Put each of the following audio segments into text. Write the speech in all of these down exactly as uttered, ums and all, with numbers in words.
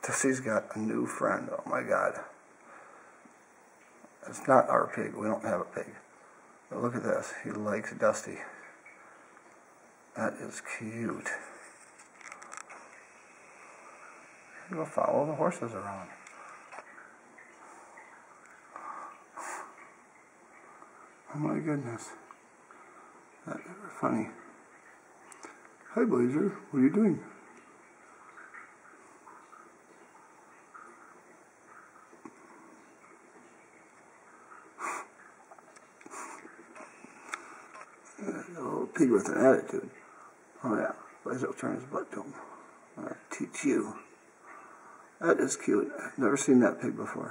Dusty's got a new friend. Oh my God. It's not our pig. We don't have a pig. But look at this. He likes Dusty. That is cute. He'll follow the horses around. Oh my goodness. That's funny. Hi Blazer, what are you doing? A little pig with an attitude. Oh yeah, Blazer will turn his butt to him. I'll teach you. That is cute. I've never seen that pig before.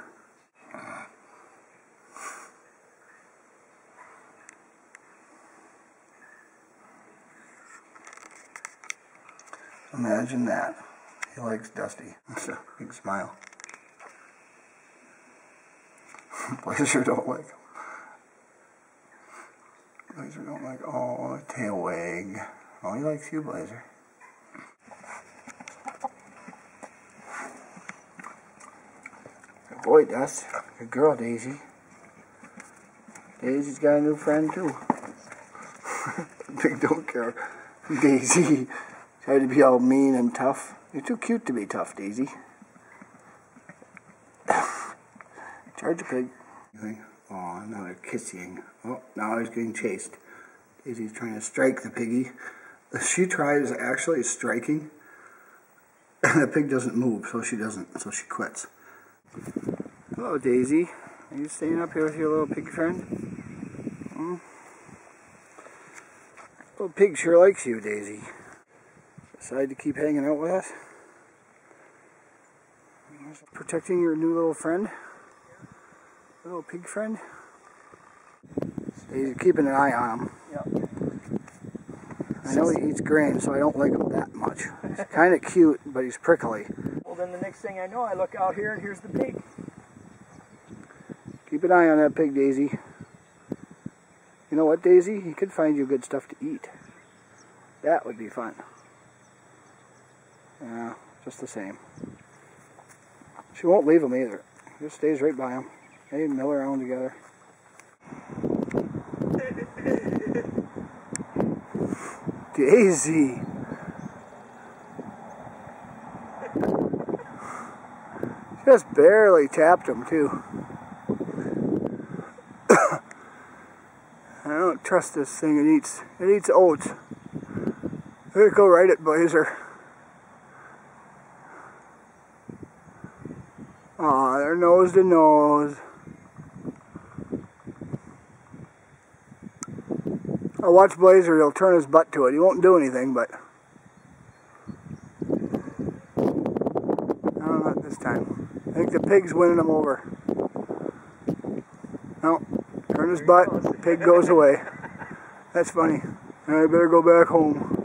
Imagine that. He likes Dusty. That's a big smile. Blazer don't like him. Blazer don't like, oh, tail wag. Oh, he likes you, Blazer. Good boy, Dust. Good girl, Daisy. Daisy's got a new friend, too. Pig don't care. Daisy. Try to be all mean and tough. You're too cute to be tough, Daisy. Charge a pig. Oh, now they're kissing. Oh, now he's getting chased. Daisy's trying to strike the piggy. She tries actually striking, and the pig doesn't move, so she doesn't, so she quits. Hello, Daisy. Are you staying up here with your little pig friend? Hmm? Little pig sure likes you, Daisy. Decide to keep hanging out with us? Protecting your new little friend? Little pig friend? He's keeping an eye on him. Yep. I know he eats grain, so I don't like him that much. He's kind of cute, but he's prickly. Well, then the next thing I know, I look out here and here's the pig. Keep an eye on that pig, Daisy. You know what, Daisy? He could find you good stuff to eat. That would be fun. Yeah, just the same. She won't leave him either. Just stays right by him. They mill around together. Daisy! Just barely tapped him too. I don't trust this thing. It eats it eats oats. Let's go right at Blazer. Aw, they're nose to nose. I'll watch Blazer, he'll turn his butt to it. He won't do anything, but no, not this time. I think the pig's winning him over. No, turn his butt, the pig goes away. That's funny. I better go back home.